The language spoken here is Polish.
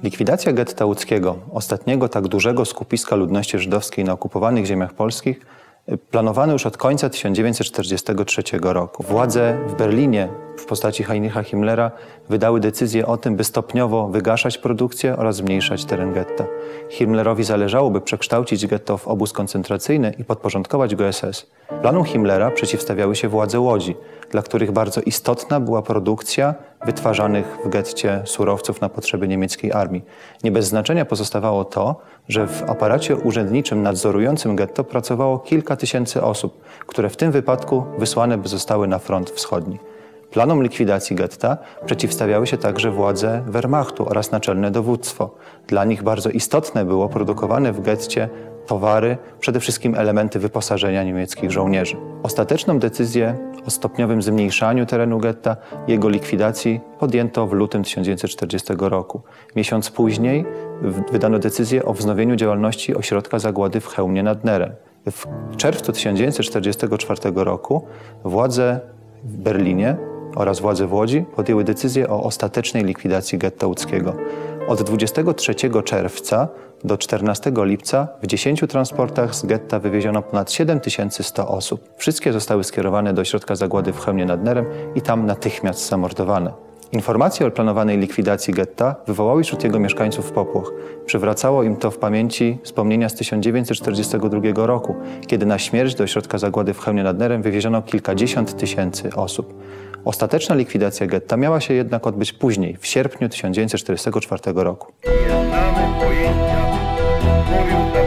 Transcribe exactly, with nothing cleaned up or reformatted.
Likwidacja getta łódzkiego, ostatniego tak dużego skupiska ludności żydowskiej na okupowanych ziemiach polskich, planowano już od końca tysiąc dziewięćset czterdziestego trzeciego roku. Władze w Berlinie w postaci Heinricha Himmlera wydały decyzję o tym, by stopniowo wygaszać produkcję oraz zmniejszać teren getta. Himmlerowi zależało, by przekształcić getto w obóz koncentracyjny i podporządkować go S S. Planom Himmlera przeciwstawiały się władze Łodzi, dla których bardzo istotna była produkcja wytwarzanych w getcie surowców na potrzeby niemieckiej armii. Nie bez znaczenia pozostawało to, że w aparacie urzędniczym nadzorującym getto pracowało kilka tysięcy osób, które w tym wypadku wysłane by zostały na front wschodni. Planom likwidacji getta przeciwstawiały się także władze Wehrmachtu oraz naczelne dowództwo. Dla nich bardzo istotne było produkowane w getcie towary, przede wszystkim elementy wyposażenia niemieckich żołnierzy. Ostateczną decyzję o stopniowym zmniejszaniu terenu getta i jego likwidacji podjęto w lutym tysiąc dziewięćset czterdziestego roku. Miesiąc później wydano decyzję o wznowieniu działalności ośrodka zagłady w Chełmie nad Nerem. W czerwcu tysiąc dziewięćset czterdziestego czwartego roku władze w Berlinie oraz władze w Łodzi podjęły decyzję o ostatecznej likwidacji getta łódzkiego. Od dwudziestego trzeciego czerwca do czternastego lipca w dziesięciu transportach z getta wywieziono ponad siedem tysięcy sto osób. Wszystkie zostały skierowane do ośrodka zagłady w Chełmie nad Nerem i tam natychmiast zamordowane. Informacje o planowanej likwidacji getta wywołały wśród jego mieszkańców popłoch. Przywracało im to w pamięci wspomnienia z tysiąc dziewięćset czterdziestego drugiego roku, kiedy na śmierć do ośrodka zagłady w Chełmie nad Nerem wywieziono kilkadziesiąt tysięcy osób. Ostateczna likwidacja getta miała się jednak odbyć później, w sierpniu tysiąc dziewięćset czterdziestego czwartego roku. Nie znamy pojęcia, mówił